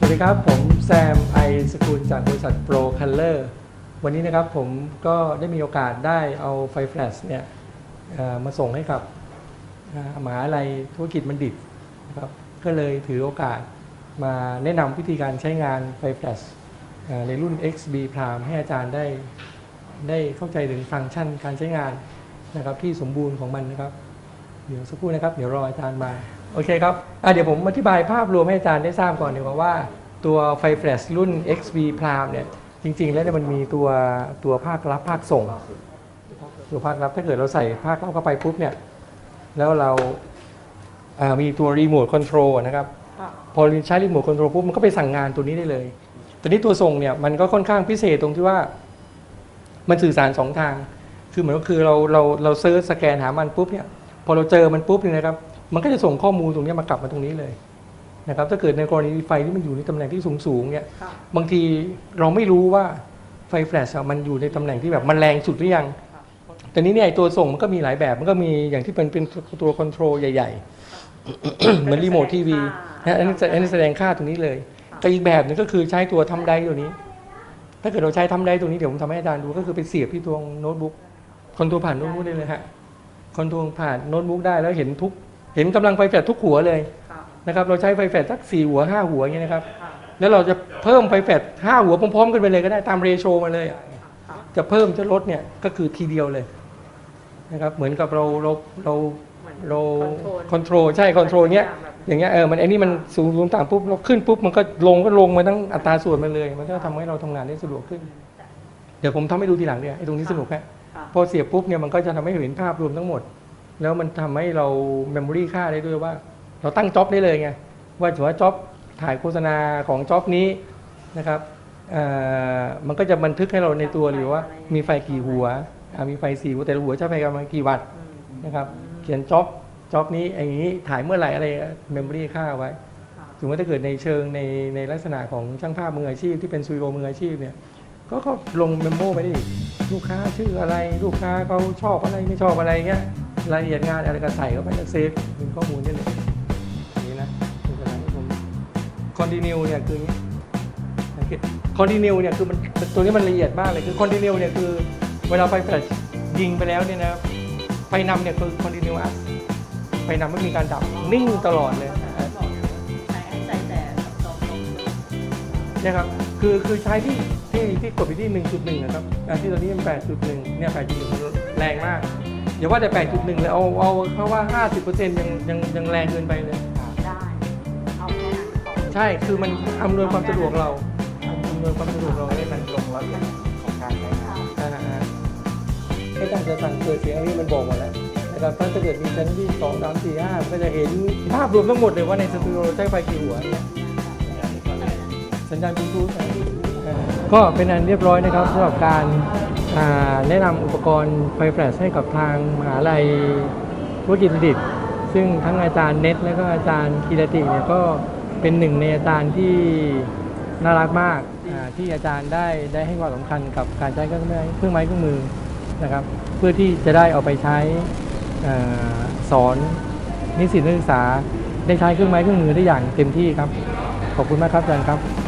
สวัสดีครับผมแซมไอสกุลจากบริษัทโปรคัลเลอร์วันนี้นะครับผมก็ได้มีโอกาสได้เอาไฟแฟลชเนี่ยมาส่งให้กับมหาวิทยาลัยธุรกิจบัณฑิตนะครับก็เลยถือโอกาสมาแนะนำวิธีการใช้งานไฟแฟลชในรุ่น XB Prime ให้อาจารย์ได้เข้าใจถึงฟังก์ชันการใช้งานนะครับที่สมบูรณ์ของมันนะครับเดี๋ยวสักครู่นะครับเดี๋ยวรออาจารย์มาโอเคครับเดี๋ยวผมอธิบายภาพรวมให้อาจารย์ได้ทราบก่อนดีกว่าว่าตัวไฟแฟลชรุ่น XB Prime เนี่ยจริงๆแล้วมันมีตัวภาครับภาคส่งตัวภาครับถ้าเกิดเราใส่ภาครับเข้าไปปุ๊บเนี่ยแล้วเรามีตัวรีโมทคอนโทรลนะครับพอใช้รีโมทคอนโทรลปุ๊บมันก็ไปสั่งงานตัวนี้ได้เลยตัวนี้ตัวส่งเนี่ยมันก็ค่อนข้างพิเศษตรงที่ว่ามันสื่อสาร2 ทางคือเหมือนก็คือเราเซิร์ชสแกนหามันปุ๊บเนี่ยพอเราเจอมันปุ๊บเนี่ยนะครับมันก็จะส่งข้อมูลตรงนี้มากลับมาตรงนี้เลยนะครับถ้าเกิดในกรณีไฟที่มันอยู่ในตำแหน่งที่สูงเนี่ยบางทีเราไม่รู้ว่าไฟแฟลชมันอยู่ในตำแหน่งที่แบบมันแรงสุดหรือยังแต่นี้เนี่ยตัวส่งมันก็มีหลายแบบมันก็มีอย่างที่เป็นตัวคอนโทรลใหญ่ๆ เหมือนรีโมททีวีอันนี้แสดงค่าตรงนี้เลยแต่อีกแบบนึงก็คือใช้ตัวทำไดตัวนี้ถ้าเกิดเราใช้ทำไดตัวนี้เดี๋ยวผมทำให้อาจารย์ดูก็คือไปเสียบที่ตัวโน้ตบุ๊กคอนโทรลผ่านโน้ตบุ๊กได้เลยฮะคอนโทรลผ่านโน้ตบุ๊กได้แล้วเห็นกำลังไฟแฟลชทุกหัวเลยนะครับเราใช้ไฟแฟลชสัก4 หัว 5 หัวอย่างนี้นะครับแล้วเราจะเพิ่มไฟแฟลช5 หัวพร้อมๆกันไปเลยก็ได้ตามเรโชมาเลยจะเพิ่มจะลดเนี่ยก็คือทีเดียวเลยนะครับเหมือนกับเราคอนโทรลใช่คอนโทรลเนี้ยอย่างเงี้ยมันไอ้นี่มันสูงต่ำปุ๊บเราขึ้นปุ๊บมันก็ลงมาทั้งอัตราส่วนมาเลยมันก็ทำให้เราทำงานได้สะดวกขึ้นเดี๋ยวผมทำให้ดูทีหลังเนี่ยไอ้ตรงนี้สนุกแค่พอเสียบปุ๊บเนี่ยมันก็จะทำให้เห็นภาพรวมทั้งหมดแล้วมันทำให้เราเมมโมรี่ค่าได้ด้วยว่าเราตั้งจ็อบได้เลยไงว่าถือว่าจ็อบถ่ายโฆษณาของจ็อบนี้นะครับมันก็จะบันทึกให้เราในตัวเลยว่ามีไฟกี่หัวมีไฟ4 หัวแต่ละหัวใช้ไฟประมาณกี่วัตต์นะครับเขียนจ็อบนี้อย่างนี้ถ่ายเมื่อไหร่อะไรเมมโมรี่ค่าไว้ถึงว่าถ้าเกิดในเชิงในลักษณะของช่างภาพมืออาชีพที่เป็นสตูดิโอมืออาชีพเนี่ยก็ลงเมมโมไปได้ลูกค้าชื่ออะไรลูกค้าเขาชอบอะไรไม่ชอบอะไรเงี้ยรายละเอียดงานอะไรก็ใส่เข้าไปแล้วเซฟเป็นข้อมูลได้เลยนี่นะเป็นขนาดที่ผมคอนติเนียเนี่ยคือคอนติเนียเนี่ยคือมันตัวนี้มันละเอียดมากเลยคือคอนติเนียเนี่ยคือเวลาไฟแฟลชยิงไปแล้วเนี่ยนะไฟนำเนี่ยคือคอนติเนียไฟนำไม่มีการดับนิ่งตลอดเลยนะครับคือใช้ที่กดไปที่ 1.1 นะครับที่ตอนนี้เป็น 8.1 เนี่ย 8.1 มันแรงมากอย่าว่าแต่ 8.1 เลยเอาเพราะว่า 50% ยังแรงเกินไปเลยได้เอาแค่นั้นใช่คือมันอำนวยความสะดวกเราให้มันลงรถของการใช้งานให้ตั้งใจสั่งเกิดเสียงนี้มันบอกหมดแล้วนะครับถ้าเกิดมีชั้นที่2 3 4 5ก็จะเห็นภาพรวมทั้งหมดเลยว่าในสตูดิโอใช้ไฟกี่หัวสัญญาณบลูทูธก็เป็นอันเรียบร้อยนะครับสำหรับการแนะนำอุปกรณ์ไฟแฟลชให้กับทางมหาวิทยาลัยธุรกิจบัณฑิตซึ่งทั้งอาจารย์เน็ตและก็อาจารย์กีรติเนี่ยก็เป็นหนึ่งในอาจารย์ที่น่ารักมากที่อาจารย์ได้ให้ความสำคัญกับการใช้เครื่องไม้เครื่องมือนะครับเพื่อที่จะได้เอาไปใช้สอนนิสิตนักศึกษาได้ใช้เครื่องไม้เครื่องมือได้อย่างเต็มที่ครับขอบคุณมากครับอาจารย์ครับ